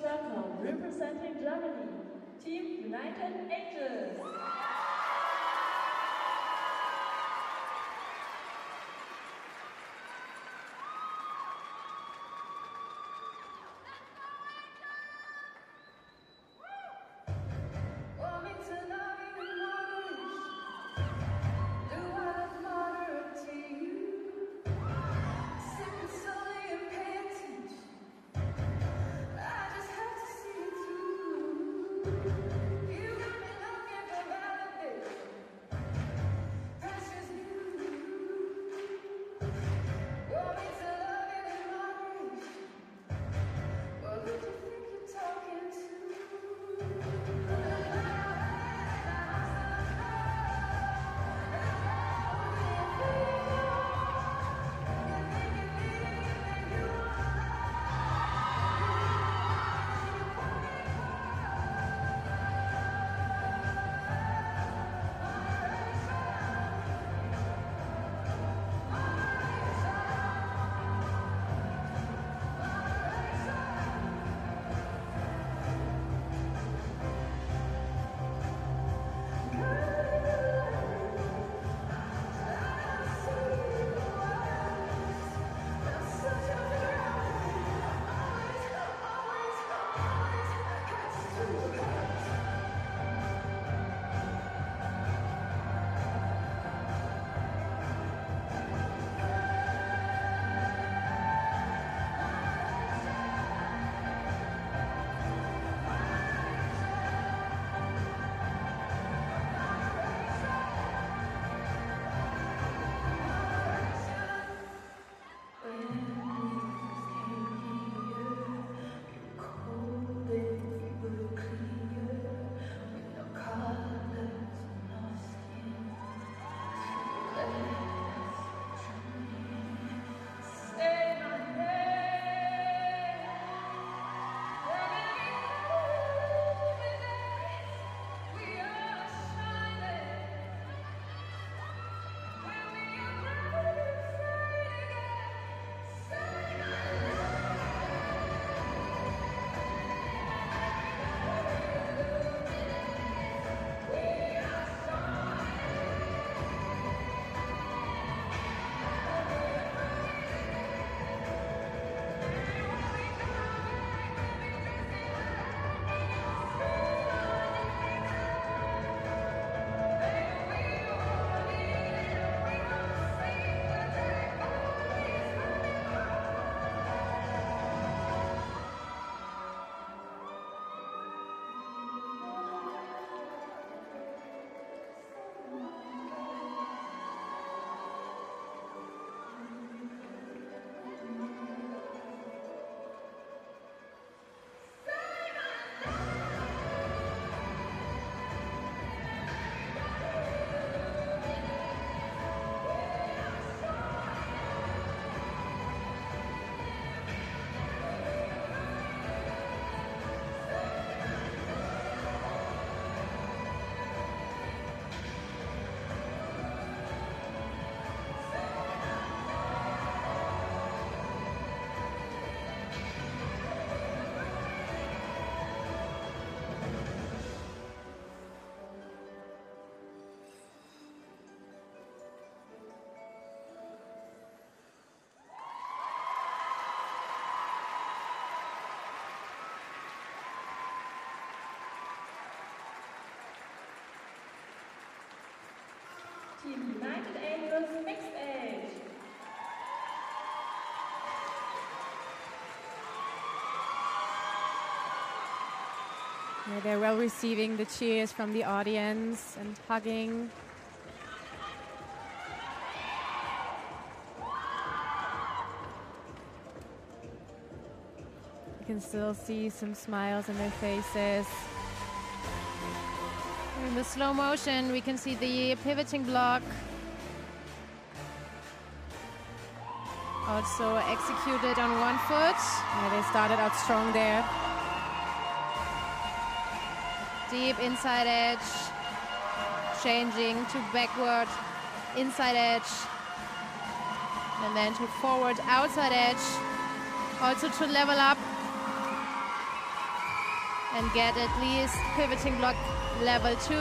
welcome representing Germany, Team United Angels. Team United Angels Mixed Age. Yeah, they're well receiving the cheers from the audience and hugging. You can still see some smiles on their faces. In the slow motion, we can see the pivoting block. Also executed on one foot. Yeah, they started out strong there. Deep inside edge. Changing to backward, inside edge. And then to forward, outside edge. Also to level up. and get at least pivoting block level 2.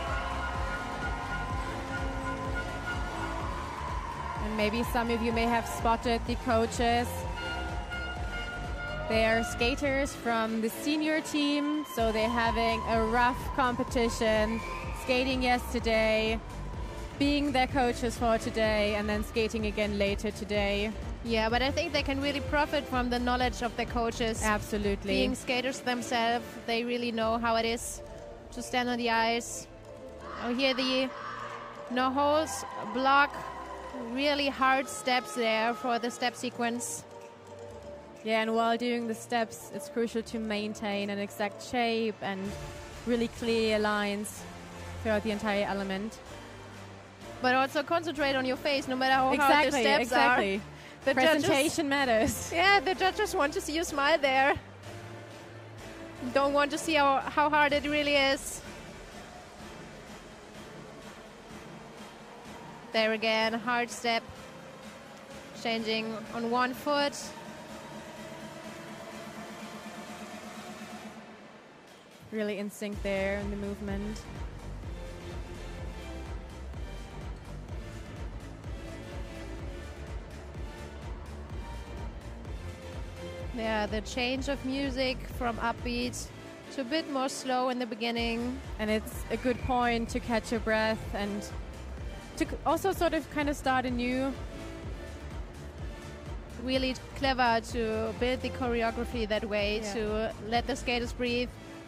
And maybe some of you may have spotted the coaches. They are skaters from the senior team, so they're having a rough competition, skating yesterday, being their coaches for today, and then skating again later today. Yeah, but I think they can really profit from the knowledge of their coaches. Absolutely. Being skaters themselves, they really know how it is to stand on the ice. Oh, here the no holes block, really hard steps there for the step sequence. Yeah, and while doing the steps, it's crucial to maintain an exact shape and really clear lines throughout the entire element. But also concentrate on your face, no matter how hard the steps are. The presentation matters. Yeah, the judges want to see you smile there. Don't want to see how hard it really is. There again, hard step. Changing on one foot. Really in sync there in the movement. Yeah, the change of music from upbeat to a bit more slow in the beginning. And it's a good point to catch your breath and to also sort of kind of start anew. Really clever to build the choreography that way, to let the skaters breathe.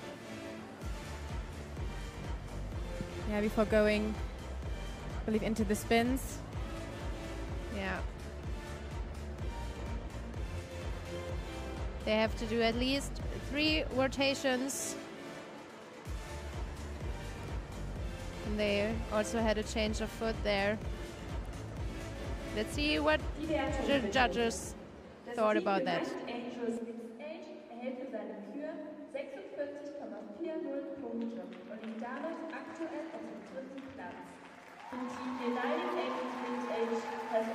Yeah, before going, I believe, into the spins. Yeah. They have to do at least 3 rotations. And they also had a change of foot there. Let's see what the judges thought about that. Angels Mixed Age erhält für seine Kür 46,40 Punkte und liegt damit aktuell auf dem 3. Platz. The Team United Angels Mixed Age has